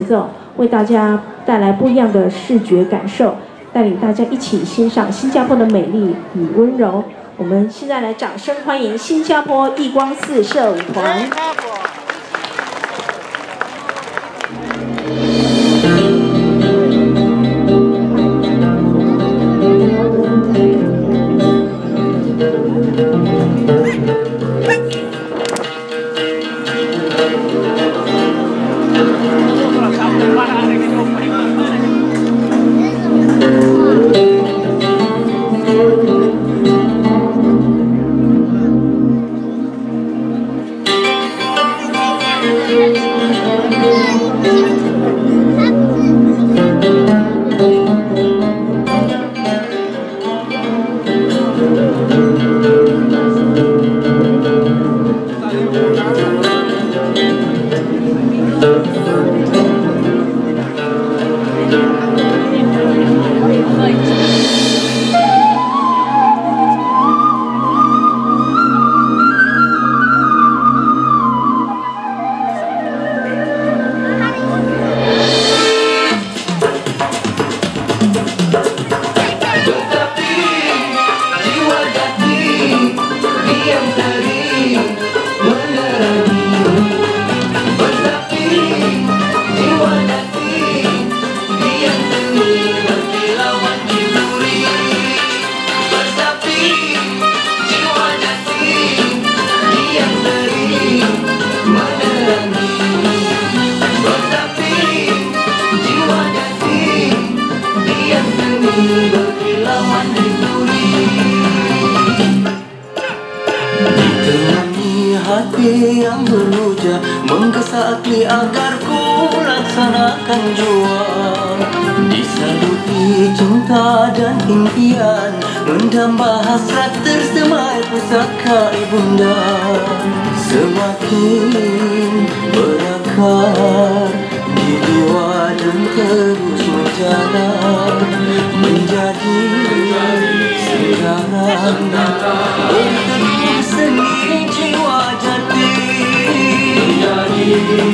奏，为大家带来不一样的视觉感受，带领大家一起欣赏新加坡的美丽与温柔。我们现在来掌声欢迎新加坡忆光四社舞团。 Hati yang berhujah menggesakli agar ku laksanakan jua. Disaluti cinta dan impian, mendamba hasrat tersemai pusaka ibunda. Semakin berakar di jiwa dan terus menjalar, menjadi sekarang berteduh seni jiwa jati, menjadi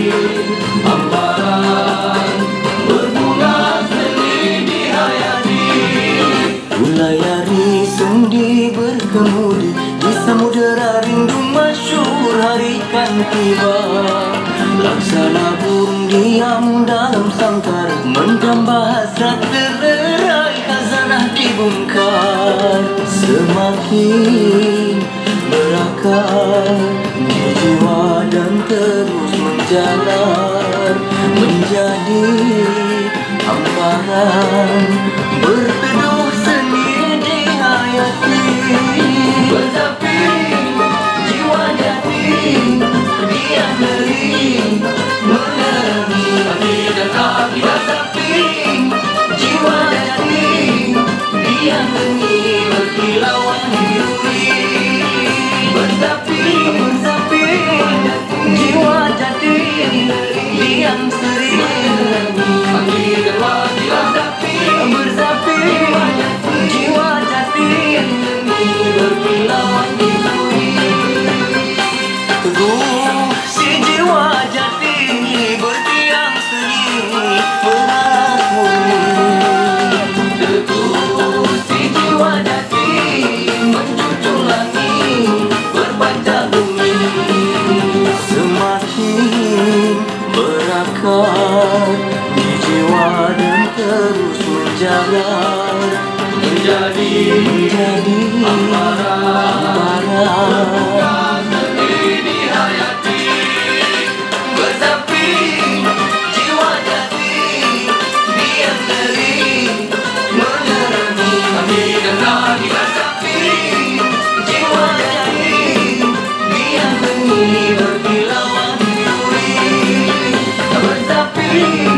hamparan berbunga seni di hayati. Ulayari sendi berkemudi di samudera rindu masyhur hari kan tiba. Laksana burung diam dalam sangkar, mendamba hasrat terlerai khazanah dibongkar. Semakin berakar di jiwa dan terus menjalar, menjadi hamparan berteduh seni di hayati. Bersapi jiwa jati, diam ngeri menerangi hati dan kaki. Bersapi jiwa jati, diam ngeri berkilauan diri. Bersapi jiwa jati, diam seri hati dan kaki. Bersapi jiwa jati, berkilauan diri. Teguh si jiwa jati bertiang seri berat murni. Teguh si jiwa jati menjunjung langit berpanjang bumi. Semakin berakar di jiwa dan terus menjalar, menjadi hamparan seni di hayati. Bersapi jiwa jati, diam ngeri menerangi hati dan kaki. Bersapi jiwa jati, diam ngeri berkilauan diri. Bersapi